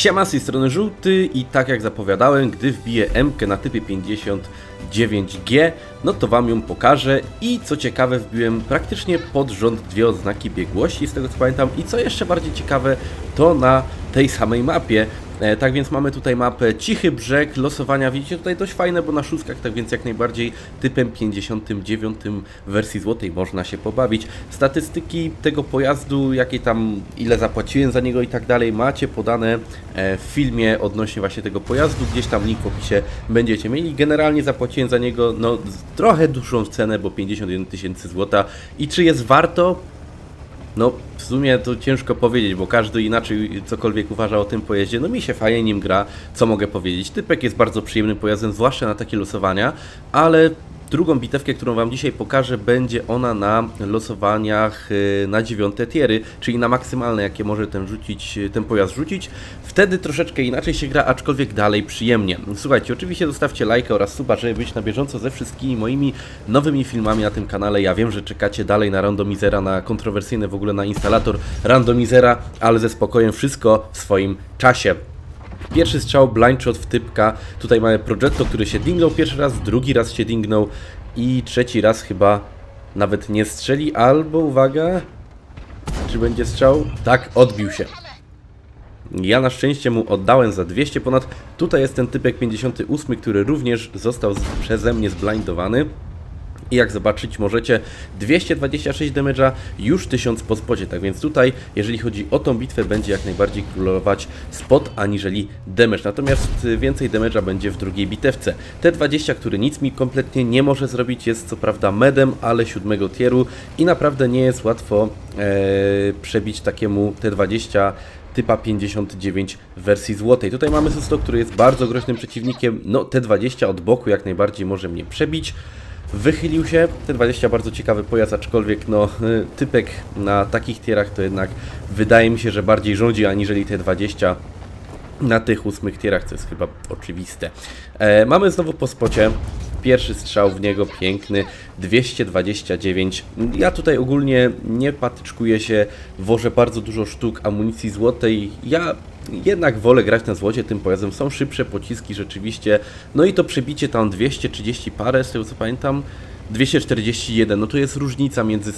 Siema, z tej strony Żółty i tak jak zapowiadałem, gdy wbiję M-kę na typie 59G, no to wam ją pokażę i co ciekawe wbiłem praktycznie pod rząd 2 odznaki biegłości, z tego co pamiętam, i co jeszcze bardziej ciekawe, to na tej samej mapie. Tak więc mamy tutaj mapę Cichy Brzeg, losowania, widzicie tutaj dość fajne, bo na szóstkach, tak więc jak najbardziej typem 59 w wersji złotej można się pobawić. Statystyki tego pojazdu, jakie tam, ile zapłaciłem za niego i tak dalej, macie podane w filmie odnośnie właśnie tego pojazdu, gdzieś tam link w opisie będziecie mieli. Generalnie zapłaciłem za niego no trochę dużą cenę, bo 51 tysięcy złota. I czy jest warto? No, w sumie to ciężko powiedzieć, bo każdy inaczej cokolwiek uważa o tym pojeździe. No mi się fajnie nim gra, co mogę powiedzieć. Typek jest bardzo przyjemnym pojazdem, zwłaszcza na takie losowania, ale drugą bitewkę, którą wam dzisiaj pokażę, będzie ona na losowaniach na 9 tiery, czyli na maksymalne, jakie może ten pojazd rzucić. Wtedy troszeczkę inaczej się gra, aczkolwiek dalej przyjemnie. Słuchajcie, oczywiście zostawcie lajka oraz suba, żeby być na bieżąco ze wszystkimi moimi nowymi filmami na tym kanale. Ja wiem, że czekacie dalej na randomizera, na kontrowersyjny w ogóle na instalator randomizera, ale ze spokojem, wszystko w swoim czasie. Pierwszy strzał, blind shot w typka. Tutaj mamy Progetto, który się dingnął pierwszy raz, drugi raz się dingnął i trzeci raz chyba nawet nie strzeli, albo uwaga, czy będzie strzał? Tak, odbił się. Ja na szczęście mu oddałem za 200 ponad. Tutaj jest ten typek 58, który również został przeze mnie zblindowany. I jak zobaczyć możecie, 226 damage'a, już 1000 po spocie, tak więc tutaj, jeżeli chodzi o tą bitwę, będzie jak najbardziej królować spot aniżeli damage, natomiast więcej damage'a będzie w drugiej bitewce. T20, który nic mi kompletnie nie może zrobić, jest co prawda medem, ale 7 tieru i naprawdę nie jest łatwo przebić takiemu T20 typa 59 w wersji złotej. Tutaj mamy Susto, który jest bardzo groźnym przeciwnikiem, no T20 od boku jak najbardziej może mnie przebić. Wychylił się, T20 bardzo ciekawy pojazd, aczkolwiek no typek na takich tierach to jednak wydaje mi się, że bardziej rządzi aniżeli T20 na tych 8 tierach, co jest chyba oczywiste. Mamy znowu po spocie. Pierwszy strzał w niego, piękny, 229. Ja tutaj ogólnie nie patyczkuję się, wożę bardzo dużo sztuk amunicji złotej. Ja jednak wolę grać na złocie tym pojazdem, są szybsze pociski rzeczywiście. No i to przebicie tam 230 parę, z tego co pamiętam, 241, no to jest różnica między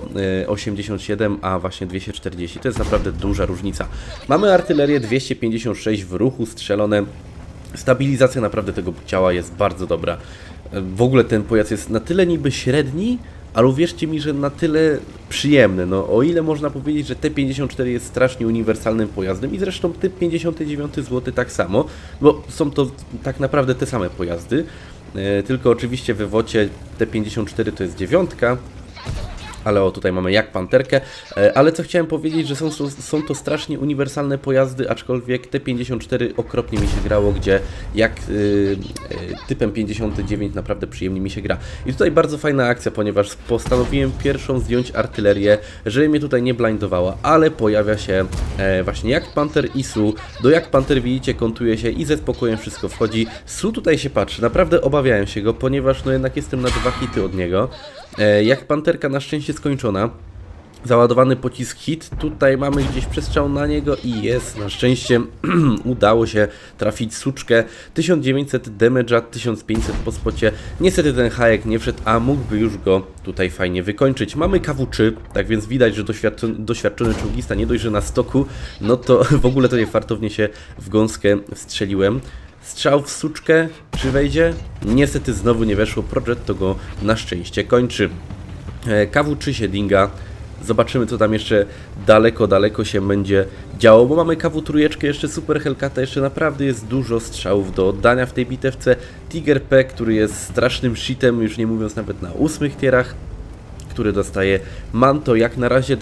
187 a właśnie 240, to jest naprawdę duża różnica. Mamy artylerię 256 w ruchu strzelone. Stabilizacja naprawdę tego ciała jest bardzo dobra. W ogóle ten pojazd jest na tyle niby średni, ale uwierzcie mi, że na tyle przyjemny. No, o ile można powiedzieć, że T54 jest strasznie uniwersalnym pojazdem i zresztą typ 59 zł tak samo, bo są to tak naprawdę te same pojazdy, tylko oczywiście w wocie T54 to jest 9. Ale o, tutaj mamy jak panterkę, ale co chciałem powiedzieć, że są to strasznie uniwersalne pojazdy, aczkolwiek T54 okropnie mi się grało, gdzie jak typem 59 naprawdę przyjemnie mi się gra. I tutaj bardzo fajna akcja, ponieważ postanowiłem pierwszą zdjąć artylerię, żeby mnie tutaj nie blindowała, ale pojawia się właśnie jak panter i Su. Do jak panter widzicie kontuje się i ze spokojem wszystko wchodzi. Su tutaj się patrzy, naprawdę obawiałem się go, ponieważ no jednak jestem na 2 hity od niego. Jak panterka na szczęście skończona. Załadowany pocisk hit, tutaj mamy gdzieś przestrzał na niego i jest, na szczęście udało się trafić suczkę. 1900 damage'a, 1500 po spocie. Niestety ten hajek nie wszedł, a mógłby już go tutaj fajnie wykończyć. Mamy KW3, tak więc widać, że doświadczony czołgista, nie dość, że na stoku, no to w ogóle tutaj fartownie się w gąskę wstrzeliłem. Strzał w suczkę, czy wejdzie? Niestety znowu nie weszło, Progetto go na szczęście kończy. KW3 się dinga. Zobaczymy, co tam jeszcze daleko się będzie działo, bo mamy KW3, jeszcze Super Hellcata, jeszcze naprawdę jest dużo strzałów do oddania w tej bitewce. Tiger P, który jest strasznym shitem, już nie mówiąc nawet na 8 tierach, który dostaje manto, jak na razie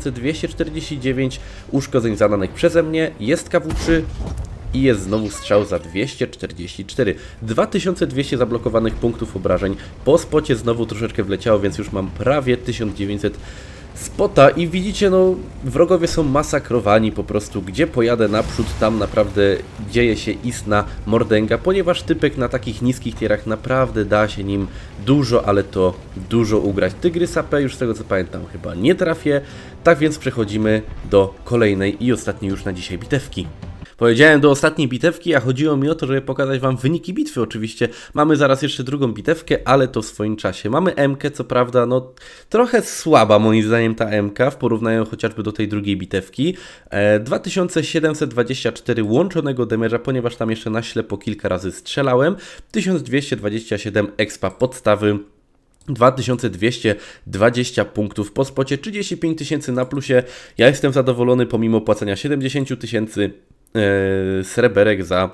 2249 uszkodzeń zadanych przeze mnie, jest KW3 i jest znowu strzał za 244. 2200 zablokowanych punktów obrażeń, po spocie znowu troszeczkę wleciało, więc już mam prawie 1900 spota i widzicie, no wrogowie są masakrowani po prostu, gdzie pojadę naprzód, tam naprawdę dzieje się istna mordęga, ponieważ typek na takich niskich tierach naprawdę da się nim dużo, ale to dużo ugrać. Tygrysa P już z tego co pamiętam chyba nie trafię, tak więc przechodzimy do kolejnej i ostatniej już na dzisiaj bitewki. Powiedziałem do ostatniej bitewki, a chodziło mi o to, żeby pokazać wam wyniki bitwy oczywiście. Mamy zaraz jeszcze drugą bitewkę, ale to w swoim czasie. Mamy M-kę, co prawda, no trochę słaba moim zdaniem ta M-ka w porównaniu chociażby do tej drugiej bitewki. 2724 łączonego damage'a, ponieważ tam jeszcze na ślepo kilka razy strzelałem. 1227 expa podstawy. 2220 punktów po spocie, 35 000 na plusie. Ja jestem zadowolony pomimo płacenia 70 000 sreberek za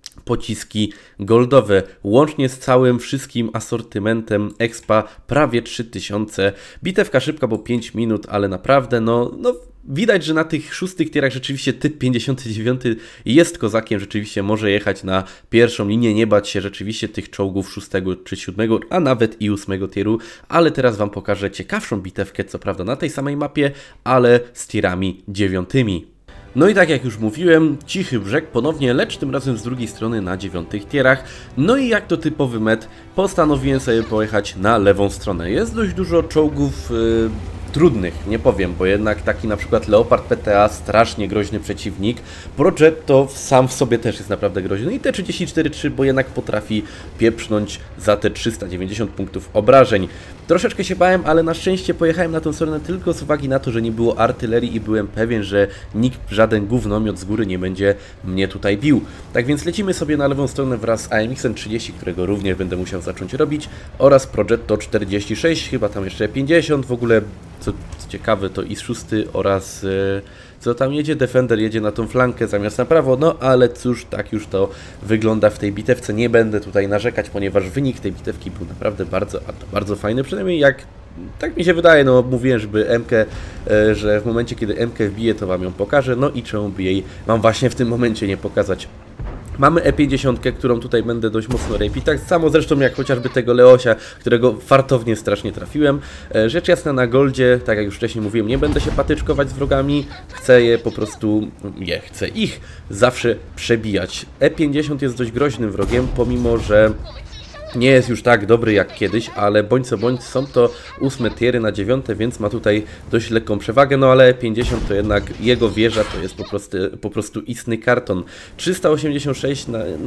pociski goldowe. Łącznie z całym wszystkim asortymentem expa prawie 3000. Bitewka szybka, bo 5 minut, ale naprawdę no widać, że na tych szóstych tierach rzeczywiście typ 59 jest kozakiem, rzeczywiście może jechać na pierwszą linię, nie bać się rzeczywiście tych czołgów 6 czy 7, a nawet i 8 tieru, ale teraz wam pokażę ciekawszą bitewkę, co prawda na tej samej mapie, ale z tierami 9. No i tak jak już mówiłem, Cichy Brzeg ponownie, lecz tym razem z drugiej strony na 9 tierach. No i jak to typowy met, postanowiłem sobie pojechać na lewą stronę. Jest dość dużo czołgów trudnych, nie powiem, bo jednak taki na przykład Leopard PTA, strasznie groźny przeciwnik. Progetto sam w sobie też jest naprawdę groźny i T-34-3, bo jednak potrafi pieprznąć za te 390 punktów obrażeń. Troszeczkę się bałem, ale na szczęście pojechałem na tę stronę tylko z uwagi na to, że nie było artylerii i byłem pewien, że nikt, żaden gównomiot z góry nie będzie mnie tutaj bił. Tak więc lecimy sobie na lewą stronę wraz z AMX-em 30, którego również będę musiał zacząć robić, oraz Progetto 46, chyba tam jeszcze 50, w ogóle co ciekawe to IS-6 oraz co tam jedzie, Defender jedzie na tą flankę zamiast na prawo, no ale cóż, tak już to wygląda w tej bitewce. Nie będę tutaj narzekać, ponieważ wynik tej bitewki był naprawdę bardzo fajny, przynajmniej jak tak mi się wydaje, no mówiłem, żeby M-kę, że w momencie kiedy M-kę wbiję, to wam ją pokażę, no i czemu by jej mam właśnie w tym momencie nie pokazać. Mamy E50, którą tutaj będę dość mocno rapić, tak samo zresztą jak chociażby tego Leosia, którego fartownie strasznie trafiłem. Rzecz jasna na goldzie, tak jak już wcześniej mówiłem, nie będę się patyczkować z wrogami, chcę je po prostu, chcę ich zawsze przebijać. E50 jest dość groźnym wrogiem, pomimo że nie jest już tak dobry jak kiedyś, ale bądź co bądź są to 8 tiery na 9, więc ma tutaj dość lekką przewagę, no ale 50 to jednak jego wieża to jest po prostu istny karton. 386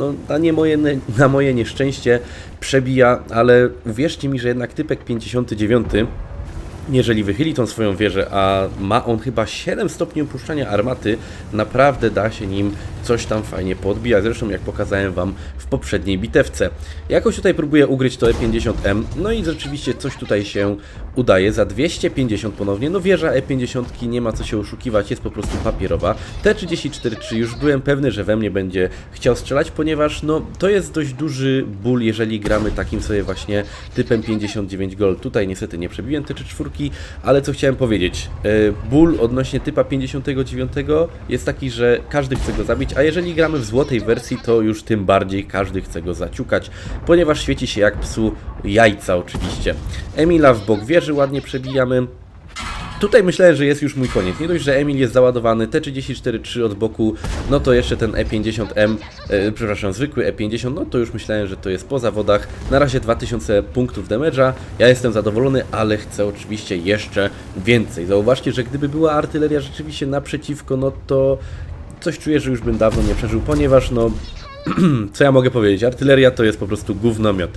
na moje nieszczęście przebija, ale uwierzcie mi, że jednak typek 59, jeżeli wychyli tą swoją wieżę, a ma on chyba 7 stopni opuszczania armaty, naprawdę da się nim coś tam fajnie poodbijać. Zresztą jak pokazałem wam w poprzedniej bitewce. Jakoś tutaj próbuję ugryźć to E50M, no i rzeczywiście coś tutaj się udaje. Za 250 ponownie, no wieża E50 nie ma co się oszukiwać, jest po prostu papierowa. T-34-3 już byłem pewny, że we mnie będzie chciał strzelać, ponieważ no to jest dość duży ból, jeżeli gramy takim sobie właśnie typem 59 Gold. Tutaj niestety nie przebiłem T-34, ale co chciałem powiedzieć, ból odnośnie typa 59 jest taki, że każdy chce go zabić, a jeżeli gramy w złotej wersji, to już tym bardziej każdy chce go zaciukać, ponieważ świeci się jak psu jajca oczywiście. Emila w bok wieży ładnie przebijamy. Tutaj myślałem, że jest już mój koniec. Nie dość, że Emil jest załadowany, T-34-3 od boku, no to jeszcze ten E50M, przepraszam, zwykły E50, no to już myślałem, że to jest po zawodach. Na razie 2000 punktów damage'a, ja jestem zadowolony, ale chcę oczywiście jeszcze więcej. Zauważcie, że gdyby była artyleria rzeczywiście naprzeciwko, no to coś czuję, że już bym dawno nie przeżył, ponieważ no, co ja mogę powiedzieć, artyleria to jest po prostu gównomiot.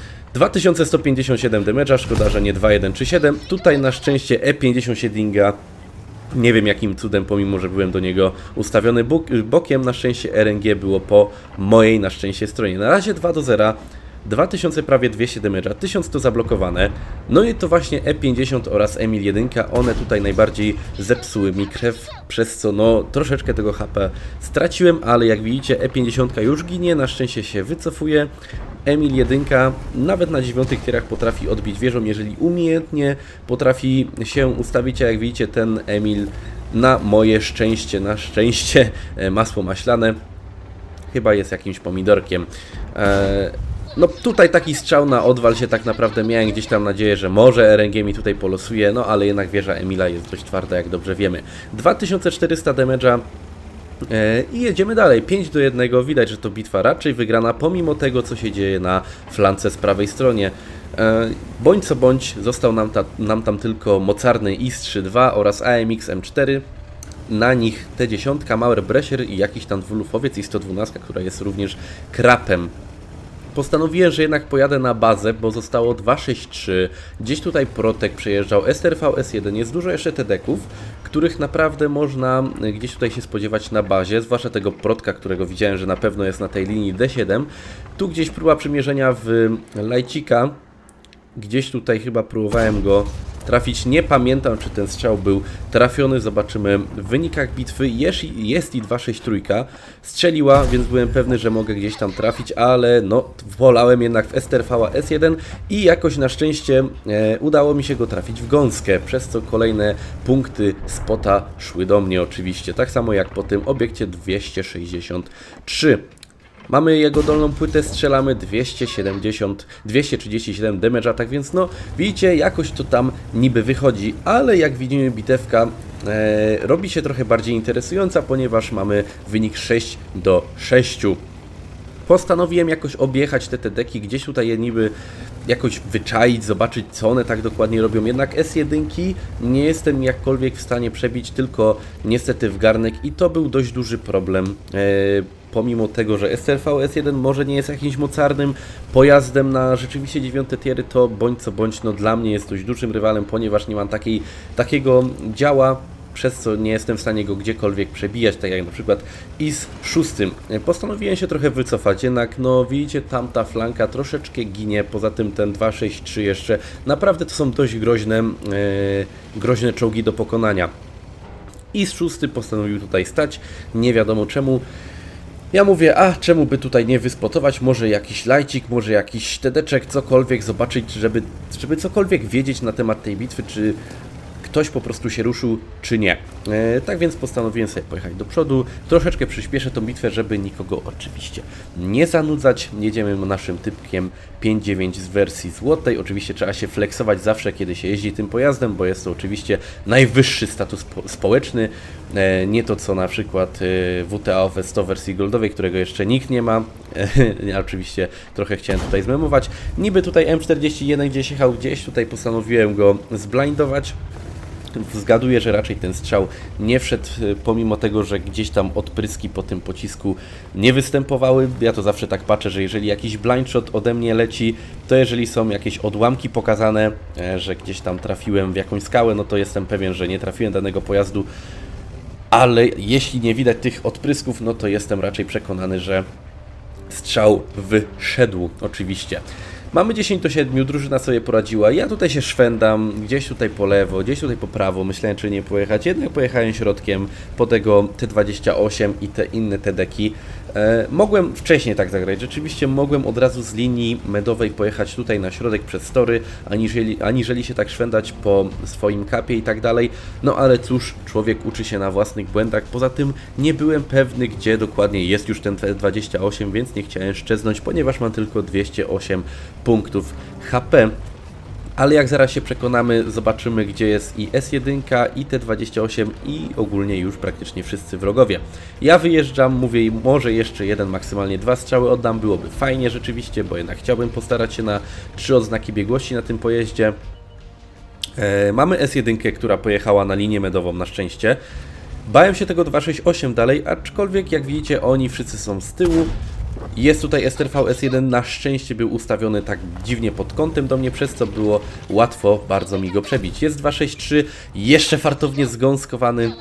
2157 damage'a, szkoda, że nie 2, 1 czy 7. Tutaj na szczęście E57, nie wiem jakim cudem, pomimo że byłem do niego ustawiony bokiem, na szczęście RNG było po mojej na szczęście stronie. Na razie 2-0, 2000 prawie 200 damage'a, 1000 to zablokowane. No i to właśnie E50 oraz Emil 1, one tutaj najbardziej zepsuły mi krew, przez co no troszeczkę tego HP straciłem, ale jak widzicie E50 już ginie, na szczęście się wycofuje. Emil 1 nawet na 9 tierach potrafi odbić wieżą, jeżeli umiejętnie potrafi się ustawić, a jak widzicie ten Emil na moje szczęście, na szczęście masło maślane, chyba jest jakimś pomidorkiem. No tutaj taki strzał na odwal się tak naprawdę miałem gdzieś tam nadzieję, że może RNG mi tutaj polosuje, no ale jednak wieża Emila jest dość twarda, jak dobrze wiemy. 2400 damage'a. I jedziemy dalej, 5-1, widać, że to bitwa raczej wygrana, pomimo tego, co się dzieje na flance z prawej stronie. Bądź co bądź, został nam tam tylko mocarny IS-3-2 oraz AMX M4. na nich T10, Mauer Brescher i jakiś tam dwulufowiec i 112, która jest również krapem. Postanowiłem, że jednak pojadę na bazę, bo zostało 263, gdzieś tutaj Protek przejeżdżał, STRV S1, jest dużo jeszcze TD-ków, których naprawdę można gdzieś tutaj się spodziewać na bazie, zwłaszcza tego Protka, którego widziałem, że na pewno jest na tej linii D7. Tu gdzieś próba przymierzenia w Lajcika, gdzieś tutaj chyba próbowałem go trafić, nie pamiętam, czy ten strzał był trafiony, zobaczymy w wynikach bitwy. Jest i 263, strzeliła, więc byłem pewny, że mogę gdzieś tam trafić, ale no, wolałem jednak w STRV S1 i jakoś na szczęście udało mi się go trafić w gąskę, przez co kolejne punkty spota szły do mnie oczywiście, tak samo jak po tym obiekcie 263. Mamy jego dolną płytę, strzelamy 237 damage'a, tak więc no widzicie, jakoś to tam niby wychodzi, ale jak widzimy bitewka robi się trochę bardziej interesująca, ponieważ mamy wynik 6-6. Postanowiłem jakoś objechać te TD-ki, gdzieś tutaj je niby jakoś wyczaić, zobaczyć co one tak dokładnie robią. Jednak S1 nie jestem jakkolwiek w stanie przebić, tylko niestety w garnek i to był dość duży problem. Pomimo tego, że STRV S1 może nie jest jakimś mocarnym pojazdem na rzeczywiście 9 tiery, to bądź co bądź, no dla mnie jest dość dużym rywalem, ponieważ nie mam takiego działa, przez co nie jestem w stanie go gdziekolwiek przebijać, tak jak na przykład IS-6. Postanowiłem się trochę wycofać, jednak no widzicie, tamta flanka troszeczkę ginie, poza tym ten 263 jeszcze, naprawdę to są dość groźne czołgi do pokonania. IS-6 postanowił tutaj stać, nie wiadomo czemu. Ja mówię, a czemu by tutaj nie wyspotować, może jakiś lajcik, może jakiś TD-czek, cokolwiek, zobaczyć, żeby cokolwiek wiedzieć na temat tej bitwy, czy ktoś po prostu się ruszył, czy nie. Tak więc postanowiłem sobie pojechać do przodu, troszeczkę przyspieszę tą bitwę, żeby nikogo oczywiście nie zanudzać. Jedziemy naszym typkiem 5.9 z wersji złotej. Oczywiście trzeba się flexować zawsze, kiedy się jeździ tym pojazdem, bo jest to oczywiście najwyższy status społeczny. Nie to co na przykład WTA OV 100 wersji goldowej, którego jeszcze nikt nie ma. Ja oczywiście trochę chciałem tutaj zmemować. Niby tutaj M41 gdzieś jechał, gdzieś tutaj postanowiłem go zblindować. Zgaduję, że raczej ten strzał nie wszedł, pomimo tego, że gdzieś tam odpryski po tym pocisku nie występowały. Ja to zawsze tak patrzę, że jeżeli jakiś blind shot ode mnie leci, to jeżeli są jakieś odłamki pokazane, że gdzieś tam trafiłem w jakąś skałę, no to jestem pewien, że nie trafiłem danego pojazdu. Ale jeśli nie widać tych odprysków, no to jestem raczej przekonany, że strzał wyszedł oczywiście. Mamy 10-7, drużyna sobie poradziła, ja tutaj się szwendam, gdzieś tutaj po lewo, gdzieś tutaj po prawo, myślałem czy nie pojechać, jednak pojechałem środkiem po tego T28 i te inne TD-ki. Mogłem wcześniej tak zagrać, rzeczywiście mogłem od razu z linii medowej pojechać tutaj na środek przez tory, aniżeli się tak szwendać po swoim kapie i tak dalej, no ale cóż, człowiek uczy się na własnych błędach, poza tym nie byłem pewny, gdzie dokładnie jest już ten T28, więc nie chciałem szczeznąć, ponieważ mam tylko 208 punktów HP. Ale jak zaraz się przekonamy, zobaczymy, gdzie jest i S1, i T28 i ogólnie już praktycznie wszyscy wrogowie. Ja wyjeżdżam, mówię, może jeszcze jeden, maksymalnie 2 strzały oddam, byłoby fajnie rzeczywiście, bo jednak chciałbym postarać się na 3 odznaki biegłości na tym pojeździe. Mamy S1, która pojechała na linię medową na szczęście. Bałem się tego 268 dalej, aczkolwiek jak widzicie oni wszyscy są z tyłu. Jest tutaj STRV S1, na szczęście był ustawiony tak dziwnie pod kątem do mnie, przez co było łatwo bardzo mi go przebić. Jest 263, jeszcze fartownie zgąskowany.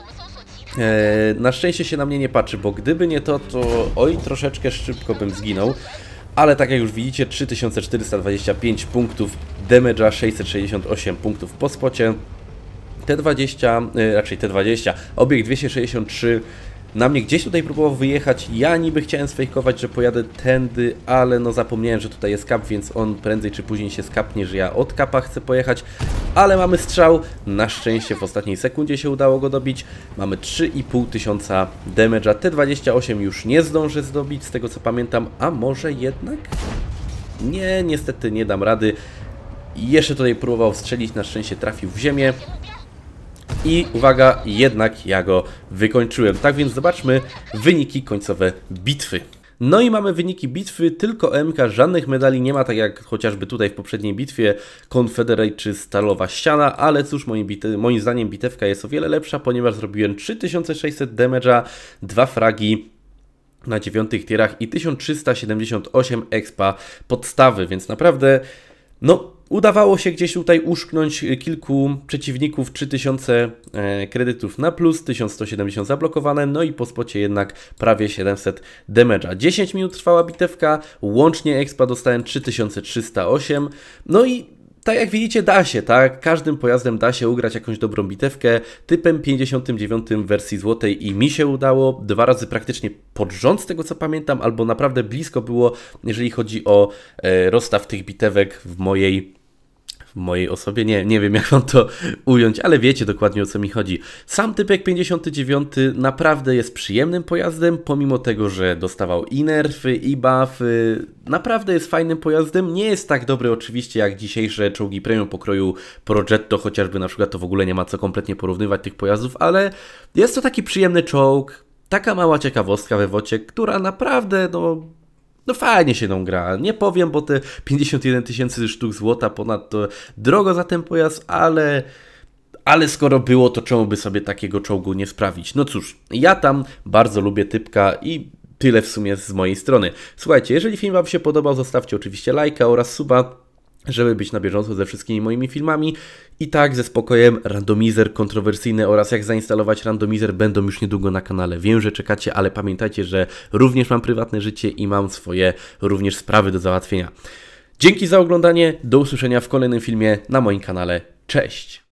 Na szczęście się na mnie nie patrzy, bo gdyby nie to, to oj, troszeczkę szybko bym zginął. Ale tak jak już widzicie, 3425 punktów damage'a, 668 punktów po spocie. T20, obiekt 263 na mnie gdzieś tutaj próbował wyjechać. Ja niby chciałem sfejkować, że pojadę tędy, ale no zapomniałem, że tutaj jest kap, więc on prędzej czy później się skapnie, że ja od kapa chcę pojechać. Ale mamy strzał, na szczęście w ostatniej sekundzie się udało go dobić. Mamy 3500 damage'a, T28 już nie zdążę zdobić, z tego co pamiętam, a może jednak? Nie, niestety nie dam rady. Jeszcze tutaj próbował strzelić, na szczęście trafił w ziemię. I uwaga, jednak ja go wykończyłem. Tak więc zobaczmy wyniki końcowe bitwy. No i mamy wyniki bitwy, tylko MK, żadnych medali nie ma, tak jak chociażby tutaj w poprzedniej bitwie Confederate czy Stalowa Ściana, ale cóż, moim zdaniem bitewka jest o wiele lepsza, ponieważ zrobiłem 3600 damage'a, 2 fragi na 9 tierach i 1378 expa podstawy, więc naprawdę no udawało się gdzieś tutaj uszknąć kilku przeciwników, 3000 kredytów na plus, 1170 zablokowane, no i po spocie jednak prawie 700 damage'a. 10 minut trwała bitewka, łącznie expa dostałem 3308, no i tak jak widzicie, da się, tak? Każdym pojazdem da się ugrać jakąś dobrą bitewkę. Typem 59 w wersji złotej i mi się udało 2 razy praktycznie pod rząd, z tego co pamiętam, albo naprawdę blisko było, jeżeli chodzi o rozstaw tych bitewek w mojej osobie, nie wiem jak mam to ująć, ale wiecie dokładnie o co mi chodzi. Sam typek 59 naprawdę jest przyjemnym pojazdem, pomimo tego, że dostawał i nerfy, i buffy, naprawdę jest fajnym pojazdem, nie jest tak dobry oczywiście jak dzisiejsze czołgi premium pokroju Progetto, chociażby na przykład to w ogóle nie ma co kompletnie porównywać tych pojazdów, ale jest to taki przyjemny czołg, taka mała ciekawostka we wocie, która naprawdę no fajnie się tą gra, nie powiem, bo te 51 000 sztuk złota ponadto drogo za ten pojazd, ale skoro było, to czemu by sobie takiego czołgu nie sprawić? No cóż, ja tam bardzo lubię typka i tyle w sumie z mojej strony. Słuchajcie, jeżeli film Wam się podobał, zostawcie oczywiście lajka oraz suba, żeby być na bieżąco ze wszystkimi moimi filmami. I tak ze spokojem, randomizer kontrowersyjny oraz jak zainstalować randomizer będą już niedługo na kanale. Wiem, że czekacie, ale pamiętajcie, że również mam prywatne życie i mam swoje również sprawy do załatwienia. Dzięki za oglądanie, do usłyszenia w kolejnym filmie na moim kanale. Cześć!